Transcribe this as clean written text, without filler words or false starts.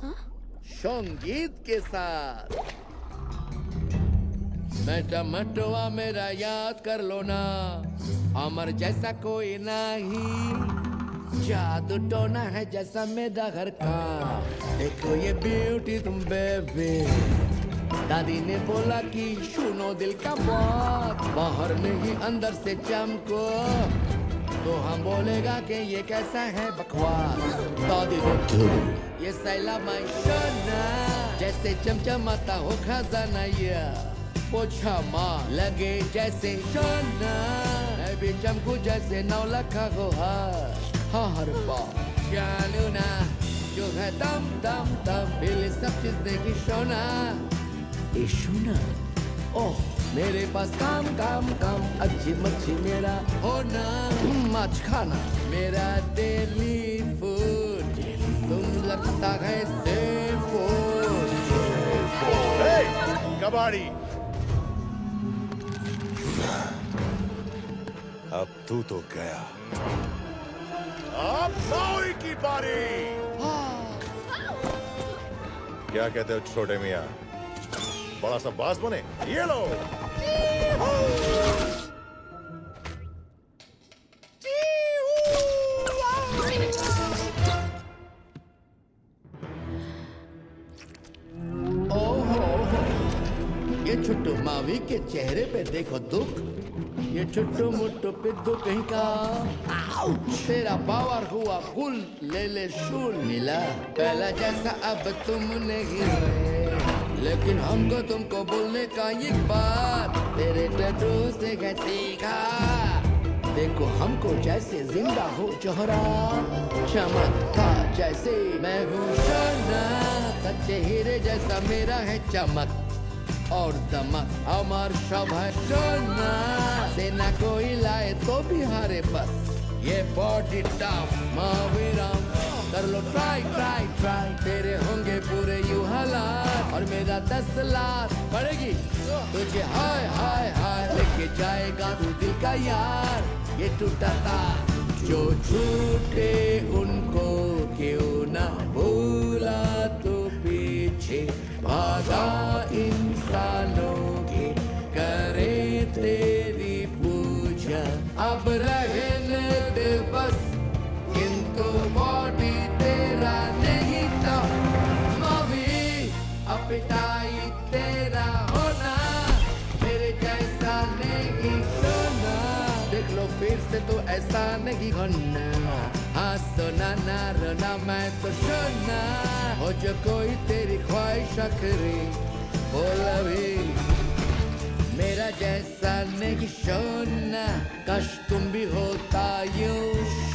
संगीत के साथ। बेटा मटवा मेरा याद कर लो ना, अमर जैसा कोई नहीं, जादू टोना है जैसा मेरा घर का। देखो ये ब्यूटी तुम बेबी, दादी ने बोला कि सुनो दिल का बात, बाहर नहीं अंदर से चमको, तो हम बोलेगा कि ये कैसा है बकवास। दादी ने ये सैला माई सोना, जैसे चमचमाता हो खजाना, ये पोछा माँ लगे जैसे सोना, मैं भी चमकू जैसे 9 लाख हो हर बार। जानू ना जो है दम दम दम, मिले सब चीज देखी सोना, ये सोना। ओह मेरे पास काम काम काम, अच्छी मच्छी मेरा होना, मच खाना मेरा डेली फूड, तुम लगता है सेम फूड। कबाड़ी, अब तू तो गया, अब माउरी की बारी। क्या कहते हो छोटे मियाँ, बड़ा सा बास बने? ये लो। ये छुट्टू मावी के चेहरे पे देखो दुख, ये छुट्टू मुट्टू पिद्दू कहीं का। तेरा पावर हुआ फुल, ले ले शूल मिला, पहला जैसा अब तुम नहीं रहे, लेकिन हमको तुमको बोलने का एक बात, तेरे टैटू से है सीखा। देखो हमको जैसे जिंदा हो चेहरा, चमकता जैसे मैं हूँ सोना, सच्चे हीरे जैसा मेरा है चमक और दमक, अमर सब है सोना, सेना कोई लाए तो भी हारे बस, ये बॉडी टफ मावीराम, कर लो ट्राई ट्राई ट्राई, तेरे होंगे पूरे यूं हालात, और मेरा 10 लाख पड़ेगी तुझे हाय हाय हाय, लेके जाएगा तू दिल का यार, ये टूटा था जो छूटे उनको क्यों ना भूला, तो पीछे भागा इंसानों की करे तेरी पूजा, अब रहने दे बस, किंतु बॉडी तेरा नहीं था मावी, अपटाई तेरा होना, मेरे जैसा नहीं सोना, देख लो फिर से तो ऐसा नहीं होना, हाँ सोना ना रोना मैं तो सोना, हो जो कोई तेरी ख्वाहिश करे बोल अभी, मेरा जैसा नहीं सोना, काश तुम भी होता यूं